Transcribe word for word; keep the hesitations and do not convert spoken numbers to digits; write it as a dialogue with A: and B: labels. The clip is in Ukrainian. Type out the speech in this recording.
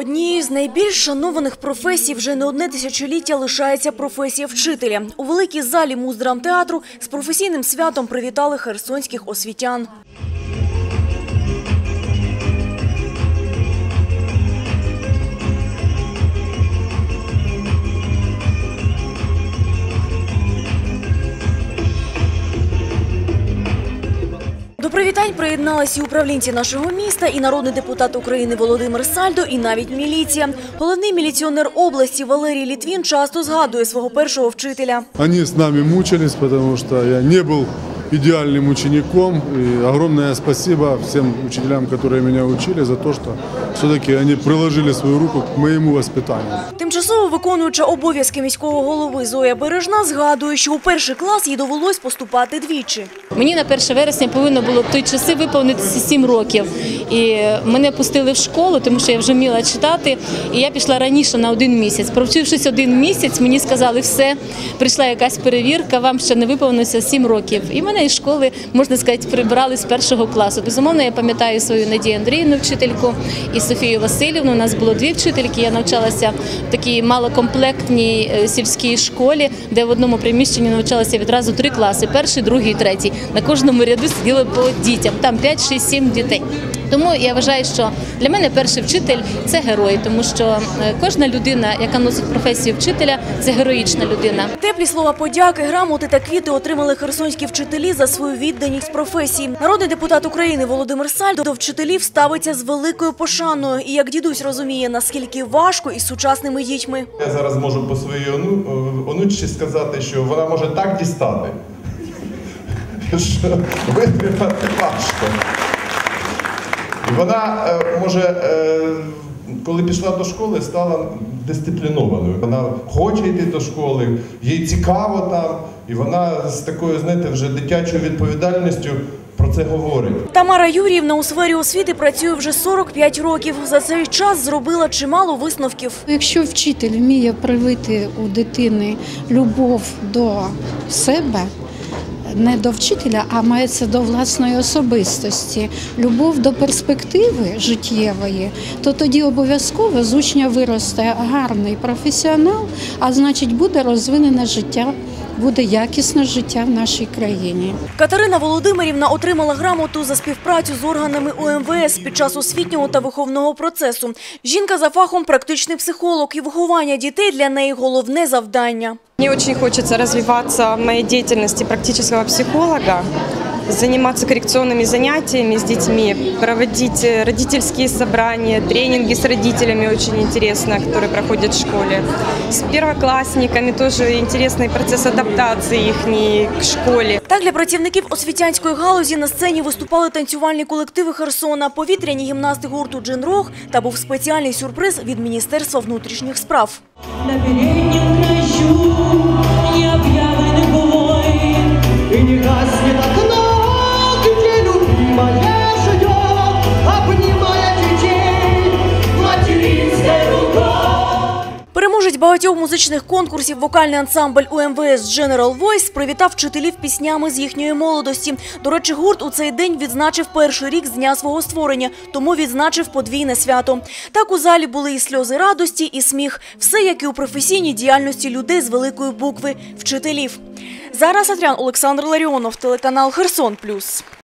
A: Однією з найбільш шанованих професій вже не одне тисячоліття лишається професія вчителя. У великій залі муздрамтеатру з професійним святом привітали херсонських освітян. До привітань приєдналися і управлінці нашого міста, і народний депутат України Володимир Сальдо, і навіть міліція. Головний міліціонер області Валерій Літвін часто згадує свого першого вчителя.
B: Вони з нами мучились, тому що я не був идеальным учеником. И огромное спасибо всем учителям, которые меня учили, за то, что все-таки они приложили свою руку к моему воспитанию.
A: Тимчасово виконуюча обов'язки міського голови Зоя Бережна згадує, що у перший клас їй довелось поступати двічі.
C: Мені на перше вересня повинно було в той часи виповнитися сім років. І мене пустили в школу, тому що я вже вміла читати. І я пішла раніше на один місяць. Провчившись один місяць, мені сказали, все, прийшла якась перевірка, вам ще не виповнилося сім років. І мене із школи, можна сказати, прибрали з першого класу. Безумовно, я пам'ятаю свою Надію Андріївну, вчительку, і Софію Васильівну. У нас було дві вчительки. Я навчалася в такій малокомплектній сільській школі, де в одному приміщенні навчалася відразу три класи – перший, другий, третій. На кожному ряду сиділи по дітям, там п'ять, шість, сім дітей. Тому я вважаю, що для мене перший вчитель – це герой, тому що кожна людина, яка носить професію вчителя – це героїчна людина.
A: Теплі слова подяки, грамоти та квіти отримали херсонські вчителі за свою відданість професії. Народний депутат України Володимир Сальдо до вчителів ставиться з великою пошаною. І як дідусь розуміє, наскільки важко із сучасними дітьми.
D: Я зараз можу по своїй онучці сказати, що вона може так дістати, що витримати важко. І вона, може, коли пішла до школи, стала дисциплінованою. Вона хоче йти до школи, їй цікаво там, і вона з такою, знаєте, вже дитячою відповідальністю про це говорить.
A: Тамара Юріївна у сфері освіти працює вже сорок п'ять років. За цей час зробила чимало висновків.
E: Якщо вчитель вміє привити у дитини любов до себе, не до вчителя, а мається до власної особистості, любов до перспективи життєвої, то тоді обов'язково з учня виросте гарний професіонал, а значить буде розвинене життя, буде якісне життя в нашій країні.
A: Катерина Володимирівна отримала грамоту за співпрацю з органами У Ем Ве Ес під час освітнього та виховного процесу. Жінка за фахом практичний психолог, і виховання дітей для неї головне завдання.
F: Мне очень хочется развиваться в моей деятельности практического психолога, заниматься коррекционными занятиями с детьми, проводить родительские собрания, тренинги с родителями очень интересно, которые проходят в школе. С первоклассниками тоже интересный процесс адаптации их к школі.
A: Так, для працівників освітянської галузі на сцені виступали танцювальні колективи Херсона, повітряні гімнасти гурту «Джин-Рог» та був спеціальний сюрприз від Міністерства внутрішніх справ.
G: На переднем краю не объявленный бой, и не гаснет окно, где любимая живет, обнимая детей материнской рукой.
A: Переможець багатьох музичних конкурсів вокальний ансамбль У Ем Ве Ес General Voice привітав вчителів піснями з їхньої молодості. До речі, гурт у цей день відзначив перший рік з дня свого створення, тому відзначив подвійне свято. Так у залі були і сльози радості, і сміх. Все, як і у професійній діяльності людей з великої букви – вчителів. Зара Сатрян, Олександр Ларіонов, телеканал Херсон Плюс.